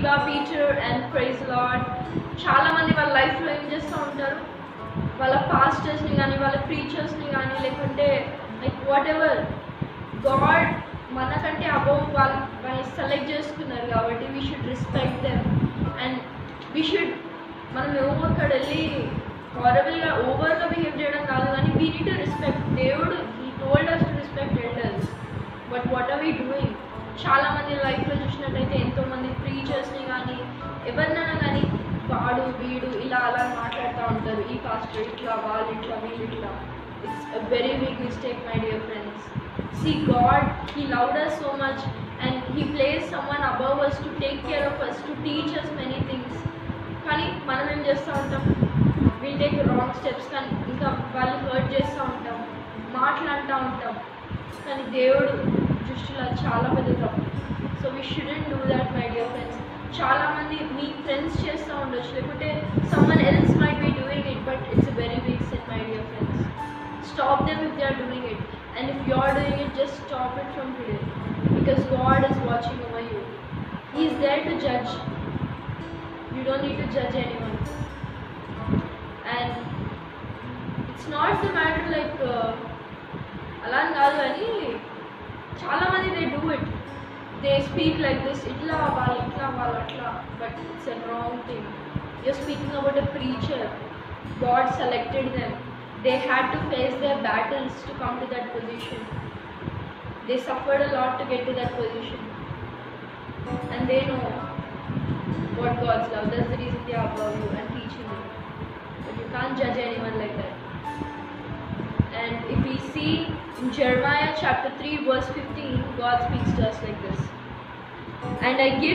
Sheba Peter and praise the Lord. చాలా మంది వాళ్ళ లైఫ్లో ఏం చేస్తూ ఉంటారు, వాళ్ళ పాస్టర్స్ని కానీ వాళ్ళ ప్రీచర్స్ని కానీ లేకుంటే లైక్ వాట్ ఎవర్ గాడ్ మనకంటే అబౌవ్ వాళ్ళని సెలెక్ట్ చేసుకున్నారు కాబట్టి we should respect them and we should మనం అక్కడ వెళ్ళి హారబుల్గా ఓవర్గా బిహేవ్ చేయడం కాదు కానీ వీ నీడ్ టు రెస్పెక్ట్. దేవుడు he told us to respect elders, but what are we doing? చాలామంది లైఫ్లో చూసినట్టయితే ఎంతోమంది ప్రీచర్స్ని కానీ ఎవరినైనా కానీ వాడు వీడు ఇలా అలా మాట్లాడుతూ ఉంటారు, ఈ పాస్టర్ ఇట్లా వాళ్ళు ఇట్లా వీళ్ళు ఇట్లా. It's a very big mistake my dear friends. See, God, He loved us so much and He placed someone above us to take care of us, to teach us many things. కానీ మనం ఏం చేస్తూ ఉంటాం, we'll take wrong steps, కానీ ఇంకా వాళ్ళు hurt చేస్తూ ఉంటాం, మాట్లాడుతూ ఉంటాం. కానీ దేవుడు దృష్టిలో చాలా పెద్ద తప్పు. So we shouldn't do that my dear friends. చాలామంది మీ ఫ్రెండ్స్ చేస్తూ ఉండొచ్చు, లేకుంటే someone else might be doing it, but it's a very big sin my dear friends. Stop them if they are doing it, and if you are doing it, just stop it from today, because God is watching over you. He is there to judge. You don't need to judge anyone. And it's not the matter like అలా కాదు అని చాలామంది they do it. They speak like this, itla వాళ్ళు atla, but it's a wrong thing. You're speaking about a preacher. God selected them. They had to face their battles to come to that position. They suffered a lot to get to that position. And they know what God's love. That's the reason they are above you and teaching you. But you can't judge anyone like that. And if we see in Jeremiah chapter 3 verse 15, God speaks to us like this. And I give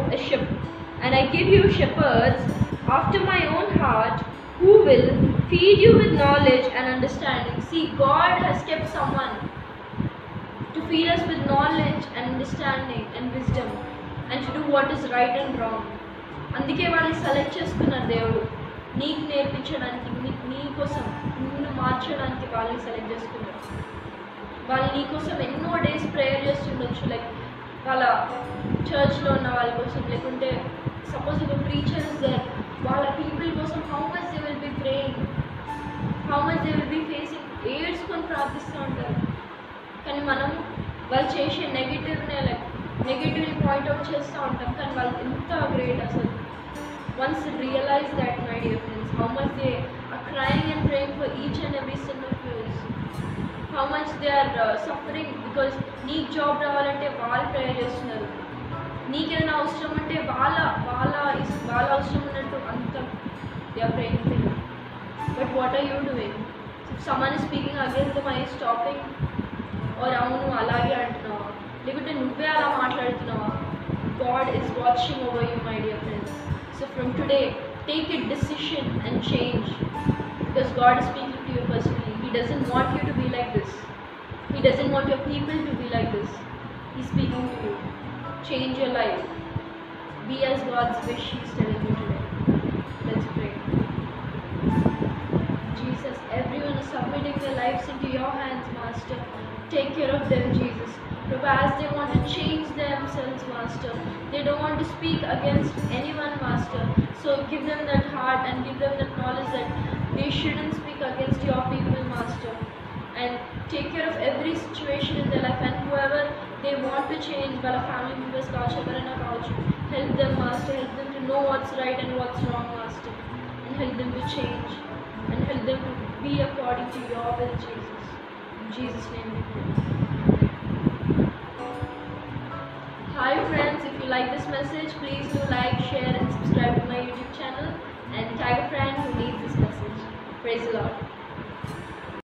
you shepherds after my own heart, who will feed you with knowledge and understanding. See, God has kept someone to feed us with knowledge and understanding and wisdom, and to do what is right and wrong. అందుకే వాళ్ళని select చేసుకున్నారు దేవుడు, నీకు నేర్పించడానికి, నీ కోసం నిన్ను మార్చడానికి వాళ్ళని సెలెక్ట్ చేసుకున్నారు. వాళ్ళు నీ కోసం ఎన్నో డేస్ ప్రేయర్ చేస్తుండొచ్చు, లైక్ వాళ్ళ చర్చ్లో ఉన్న వాళ్ళ కోసం, లేకుంటే సపోజ్ ఒక ప్రీచర్ ఇస్ దేర్, వాళ్ళ పీపుల్ కోసం how much they will be praying, how much they will be facing, ఏడ్చుకొని ప్రార్థిస్తూ ఉంటారు. కానీ మనం వాళ్ళు చేసే నెగిటివ్ని పాయింట్అవుట్ చేస్తూ ఉంటాం, కానీ వాళ్ళు ఎంత గ్రేట్ అసలు. Once realise that my dear friends, how much they are crying and praying for each and every sin of us, how much they are suffering because నీకు జాబ్ రావాలంటే వాళ్ళు ప్రేయర్ చేస్తున్నారు, నీకేమైనా అవసరం అంటే వాళ్ళ అవసరం ఉన్నట్టు అంత they are praying for you. But what are you doing? Someone is speaking against them, I stopping or అవును అలాగే అంటున్నావా, లేకుంటే నువ్వే అలా మాట్లాడుతున్నావా? God is watching over you my dear friends. So from today take a decision and change, because God is speaking to you personally. He doesn't want you to be like this. He doesn't want your people to be like this. He's speaking to you. Change your life. Be as God's wish He's telling you today. Let's pray. Jesus, everyone is submitting their lives into your hands, Master. Take care of them, Jesus. Lord, as they want to change themselves, Master, they don't want to speak against anyone, Master. So give them that heart and give them that knowledge that they shouldn't speak against your people, Master. And take care of every situation in their life, and whoever they want to change, by the family members, help them, Master. Help them to know what's right and what's wrong, Master. And help them to change. And help them to be according to your will, Jesus. In Jesus' name we pray. Hi friends, if you like this message, please do like, share and subscribe to my YouTube channel, and tag a friend who needs this message. Praise the Lord.